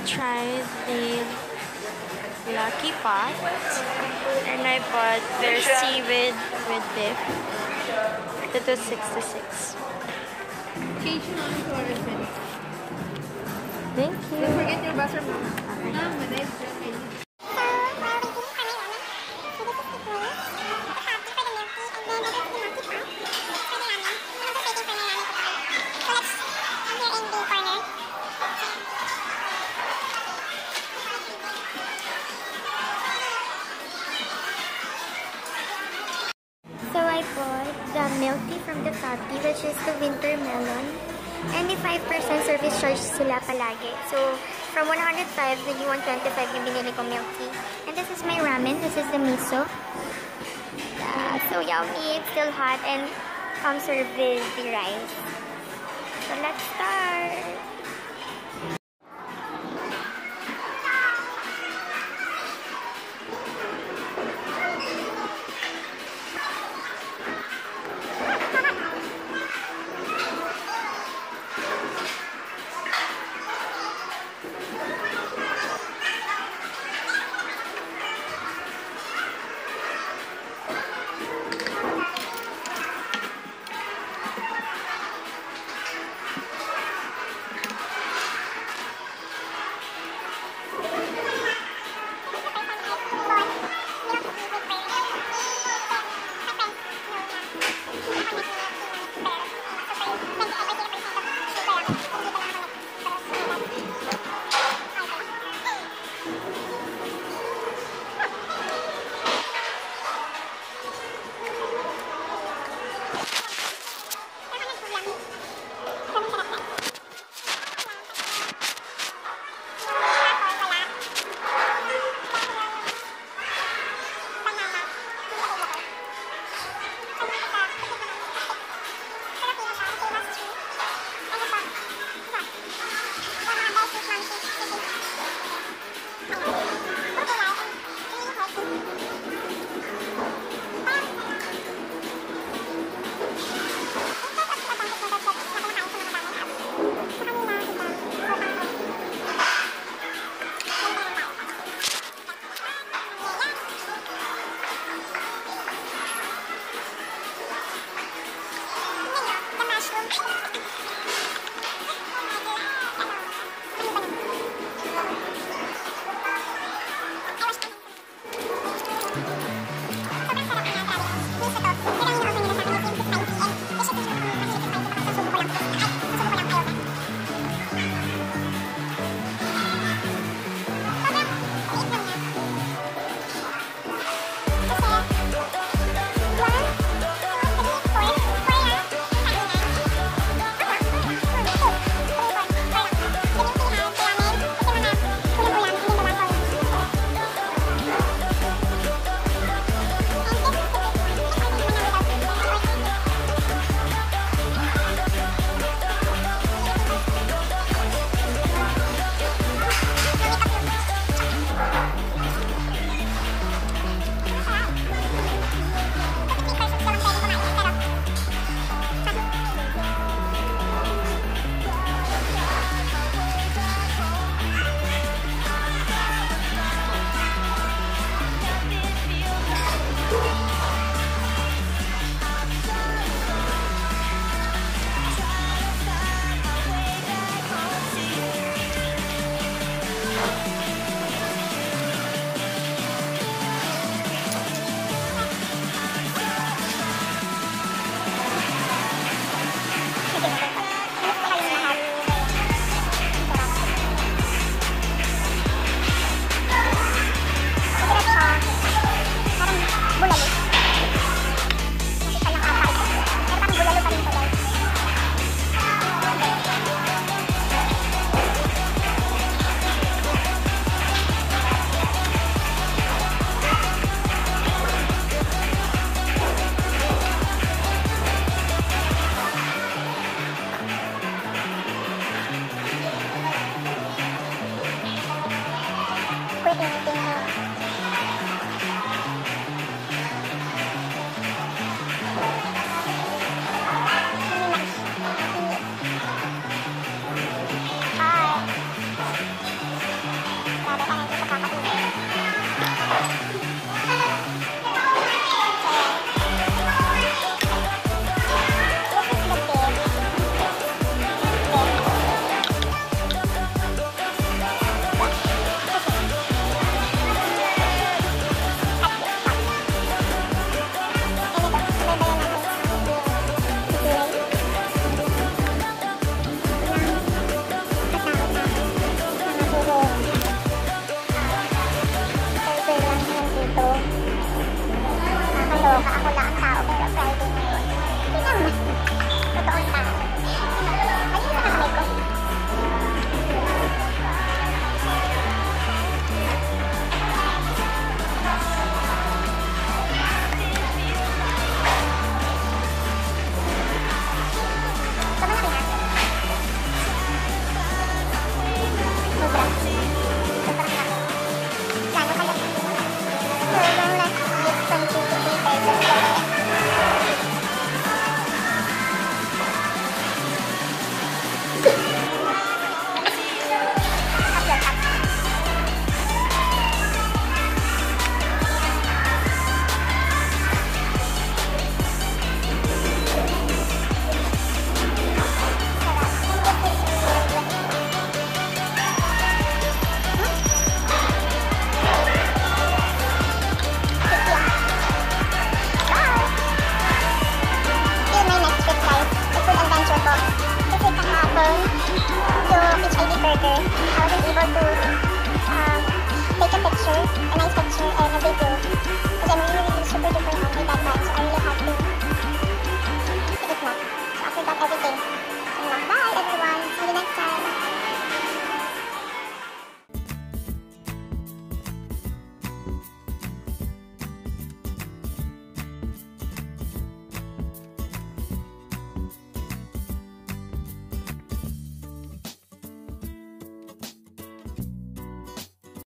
tried the Lucky Pot, and I bought their seaweed with dip. That was 66. Change na to order. Thank you. Don't forget your buzzer. So I bought the milk tea from the Coffee, which is the winter melon. And the 5% service charge sila palagi. So from 105, naging 125 yung binili ko milk tea. And this is my ramen. This is the miso. So yummy. It's still hot and comes served with the rice. So let's start. Kaloka, ako lang ang tao, pero Friday ngayon. Hindi naman. Totoong tao. Ayun na kamay ko. Burger, I wasn't able to take a picture, a nice picture, and